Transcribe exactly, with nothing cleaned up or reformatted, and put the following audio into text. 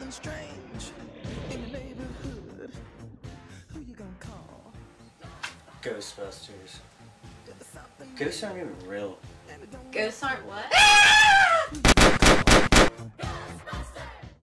something strange in your neighborhood. Who you gonna call? Ghostbusters. Ghosts aren't even real. Ghosts aren't what?